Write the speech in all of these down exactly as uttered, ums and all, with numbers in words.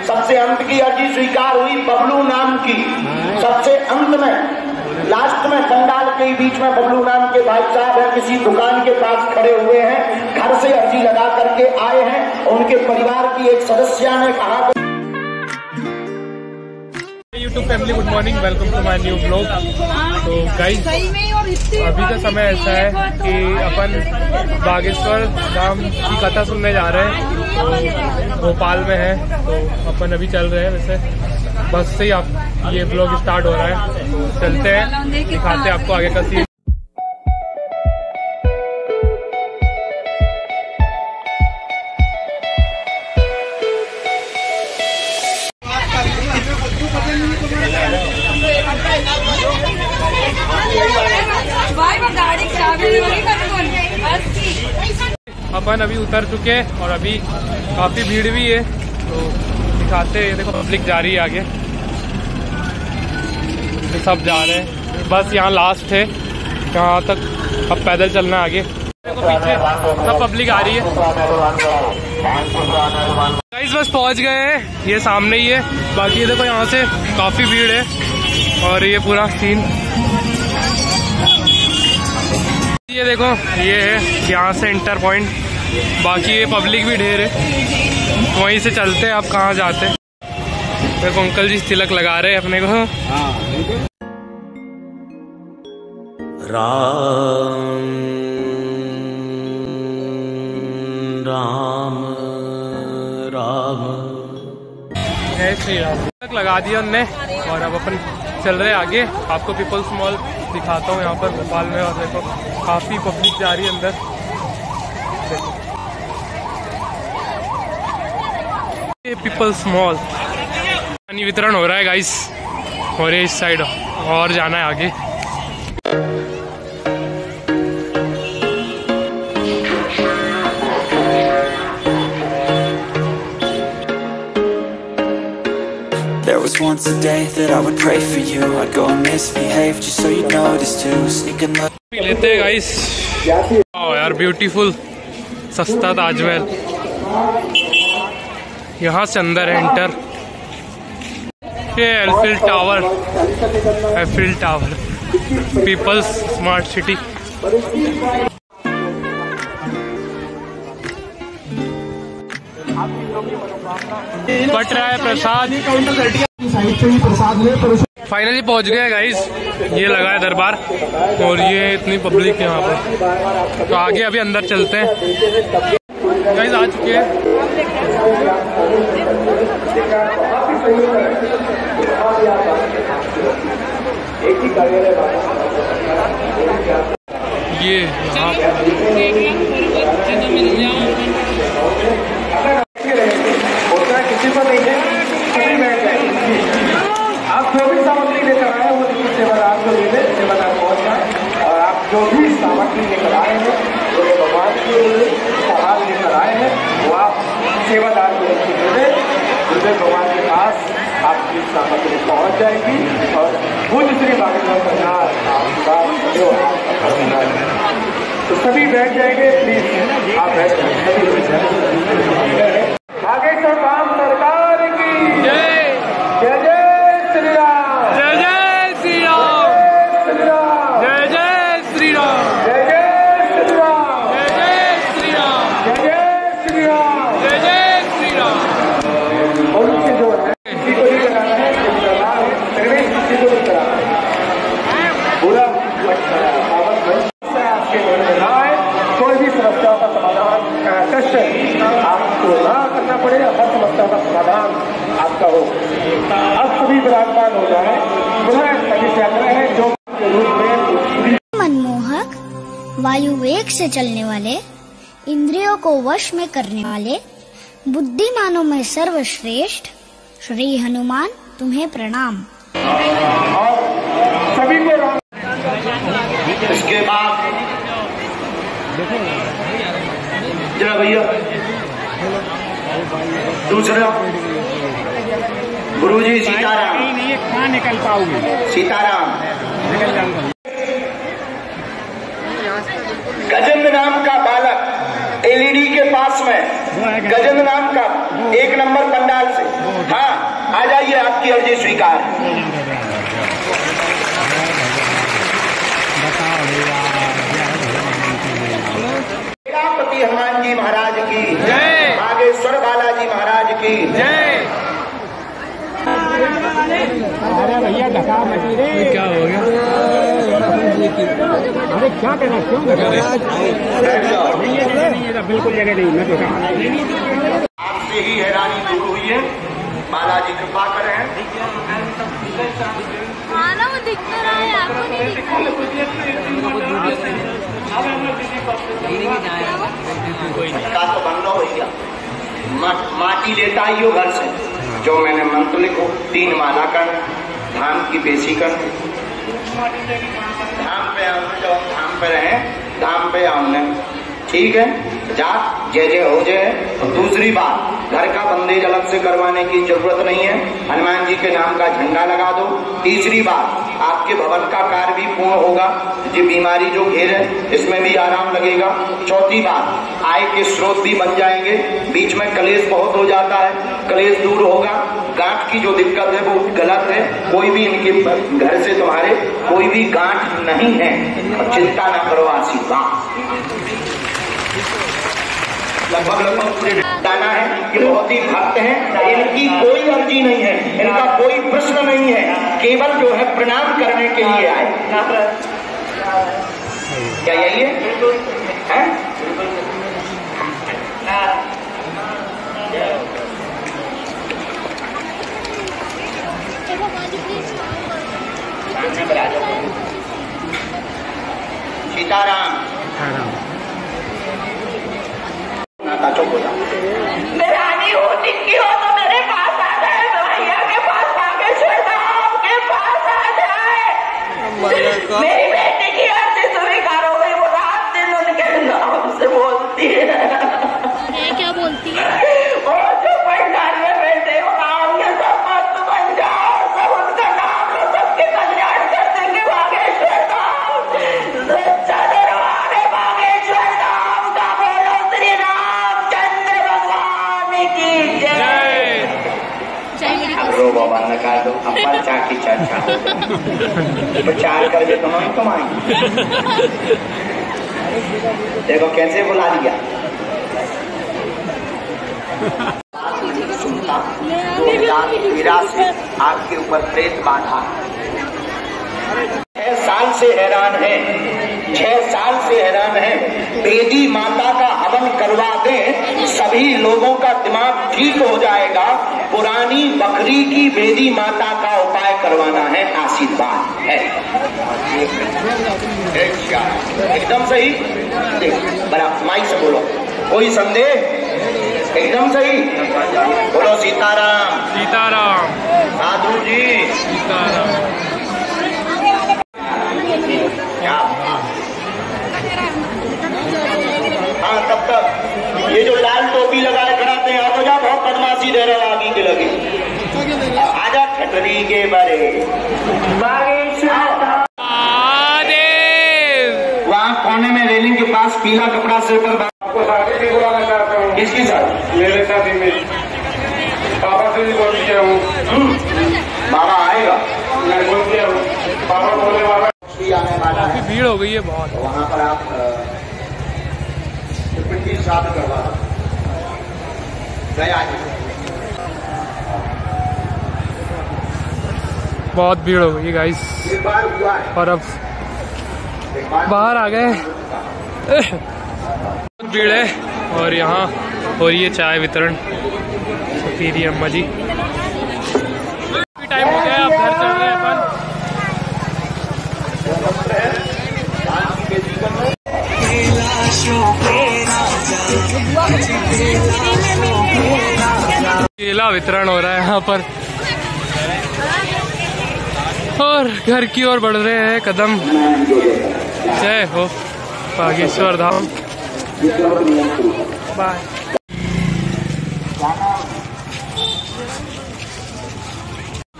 सबसे अंत की अर्जी स्वीकार हुई बबलू नाम की। सबसे अंत में लास्ट में खंडाल के बीच में बबलू नाम के भाई साहब है, किसी दुकान के पास खड़े हुए हैं, घर से अर्जी लगा करके आए हैं। उनके परिवार की एक सदस्य ने कहा YouTube family good morning, welcome to my new blog. तो गाइस अभी का समय ऐसा है कि अपन बागेश्वर धाम की कथा सुनने जा रहे हैं। तो भोपाल में है, तो अपन अभी चल रहे हैं। वैसे बस से ही आप ये ब्लॉग स्टार्ट हो रहा है, तो चलते हैं, दिखाते हैं आपको आगे का सीन। अपन अभी उतर चुके हैं और अभी काफी भीड़ भी है, तो दिखाते हैं। देखो पब्लिक जा रही है आगे, सब जा रहे हैं। बस यहाँ लास्ट है, यहाँ तक अब पैदल चलना है आगे। देखो पीछे सब पब्लिक आ रही है। गाइस बस पहुँच गए हैं, ये सामने ही है। बाकी देखो यहाँ से काफी भीड़ है और ये पूरा सीन ये देखो, ये है यहाँ से इंटर पॉइंट। बाकी ये पब्लिक भी ढेर है, वहीं से चलते हैं। आप कहाँ जाते हैं? देखो अंकल जी तिलक लगा रहे हैं अपने को। राम राम राम जय श्री राम। तिलक लगा दिया उनने और अब अपन चल रहे हैं आगे। आपको पीपल्स मॉल दिखाता हूँ यहाँ पर भोपाल में। और देखो काफी पब्लिक जा रही है अंदर। देखो ये पीपल्स मॉल, पानी वितरण हो रहा है गाइस, और ये इस साइड और जाना है आगे। There was once a day that I would pray for you. I'd go and misbehave just so you'd notice too. Sneak and look. पी लेते हैं गाइस। ओ यार ब्यूटीफुल सस्ता ताजमहल, यहाँ से अंदर है एंटर। ये Eiffel tower, Eiffel tower, people's smart city. बट रहा है प्रसाद। फाइनली पहुंच गए गाइस, ये लगा है दरबार और ये इतनी पब्लिक है यहाँ पर। तो आगे अभी अंदर चलते हैं। गाइस आ चुके हैं। ये यहाँ किसी को नहीं है, सभी बैठ जाए। आप जो भी सामग्री लेकर आए वो सेवादार को दे दें, सेवादार पहुंच जाए। और आप जो भी सामग्री लेकर आए हैं, जो भगवान के उपहार लेकर आए हैं, वो आप सेवादार को दे दें। गुरुदेव भगवान के पास आपकी सामग्री पहुंच जाएगी और वो दूसरी बागेश्वर सरकार आपका जो तो सभी बैठ जाएंगे। प्लीज आप बैठ जाएंगे। बागेश्वर धाम सरकार की जय। जय जय श्री राम। जय जय श्री राम। जय जय श्री राम। जय जय श्री राम। जय जय श्री राम। जय जय श्री राम। जय जय श्री राम। और उससे जो है किसी को नहीं लगाना है, किसी को नहीं कराना है। पूरा आपके मन में ना आए, कोई भी समस्या का समाधान कष्ट आपको ना करना पड़ेगा। हर समस्या का समाधान आपका हो। अब सभी विराजमान हो जाए। पुनः सभी यात्रा है जो रूप में मनमोहक, वायु वेग से चलने वाले, इंद्रियों को वश में करने वाले, बुद्धिमानों में सर्वश्रेष्ठ श्री हनुमान तुम्हें प्रणाम। और सभी को राम। इसके बाद जरा भैया दूसरा गुरुजी सीताराम। नहीं कहाँ निकल पाओगे? सीताराम। गजेंद्र नाम का बालक एलईडी के के पास में गजन नाम का एक नंबर पंडाल से। हाँ, आ जाइए, आपकी अर्जी स्वीकार। सेनापति हनुमान जी महाराज की जय, बागेश्वर बालाजी महाराज की जय। अरे भैया ढका मची रे, क्या हो गया? अरे क्या करना, क्यों ढका? बिल्कुल जगह नहीं, मैं तो आपसे ही हैरानी दूर हुई है, बालाजी कृपा करें। मानव दिख तो रहा है, आपको नहीं दिख का तो बंद हो भैया, माटी लेता ही हो घर से, जो मैंने मंत्र लिखो, तीन माला कर, धाम की बेसी कर, धाम पे आऊँ, जो धाम पे रहे, धाम पे आऊँ, ठीक है, जा जय जय हो जाए। और दूसरी बात, घर का बंदेज अलग से करवाने की जरूरत नहीं है, हनुमान जी के नाम का झंडा लगा दो। तीसरी बात, आपके भवन का कार्य भी पूर्ण होगा, जो बीमारी जो घेर है इसमें भी आराम लगेगा। चौथी बात, आय के स्रोत भी बन जाएंगे, बीच में कलेश बहुत हो जाता है, कलेश दूर होगा। गांठ की जो दिक्कत है वो गलत है, कोई भी इनके घर से तुम्हारे कोई भी गांठ नहीं है, और चिंता न करो, आशीर्वाद लगभग लगभग पूरे दाना है। ये बहुत ही भक्त हैं, इनकी कोई अर्जी नहीं है, इनका कोई प्रश्न नहीं है, केवल जो है प्रणाम करने के लिए आए। क्या यही है? सीताराम चुप हो जाओ। रानी हो, टिक्की हो तो मेरे पास आ जाए, भैया के पास, बागेश्वर धाम के पास आ जाए। मेरी बेटी की अर्जी स्वीकार हो गई, वो रात दिन उनके नाम से बोलती है। क्या बोलती है? वो जो पंडाल में बैठे हो, नाम के सब मस्त बन जाओ, सब उनका नाम लो, सबके कल्याण कर देंगे। बागेश्वर धाम सच्चा दरबार है, बागेश्वर धाम का बोलो श्री रामचंद्र भगवान की जय। रो बाबा नकार दो, अब चा की चर्चा प्रचार करके तुम ही कमाएंगे। देखो कैसे बुला दिया। सुनता दो हजार तेरह से आपके ऊपर प्रेत बाधा, छह साल से हैरान है, छह साल से हैरान है। बेदी माता का हवन करवा दें, सभी लोगों का दिमाग ठीक हो जाएगा। पुरानी बकरी की बेदी माता का उपाय करवाना है, आशीर्वाद है। एकदम सही, बड़ा माइक से बोलो, कोई संदेह? एकदम सही, बोलो सीताराम सीताराम, साधु जी सीताराम। क्या? हाँ, तब तक ये जो लाल टोपी लगाए खड़ा थे, आ तो जा, बहुत बदमाशी दे रहा आगे के लगे, आजा ठटरी के बारे। वहाँ कोने में रेलिंग के पास पीला कपड़ा सिर पर। आपको शादी भी बुलाना चाहता हूँ। किसकी शादी? मेरे शादी में पापा से भी बोल दिया हूँ। बाबा आएगा, मैं बोल दिया हूँ, पापा बोले बाबा आने वाला है। भीड़ हो गई है बहुत। वहाँ पर आप श्राद्ध करवा गया, बहुत भीड़ हो गई है गाइस, एक बार हुआ है, और अब बाहर आ गए। बहुत भीड़ है, और यहाँ हो रही है चाय वितरण। सफीरी अम्मा जी, टाइम हो गया, अब घर चल रहे हैं अपन। केला वितरण हो रहा है यहाँ पर, और घर की ओर बढ़ रहे हैं कदम। जय हो बागेश्वर धाम। बाय।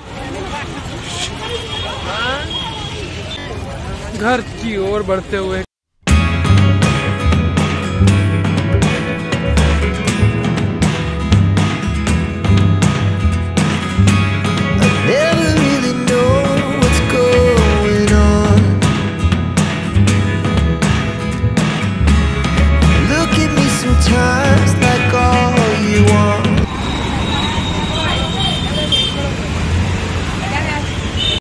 घर की ओर बढ़ते हुए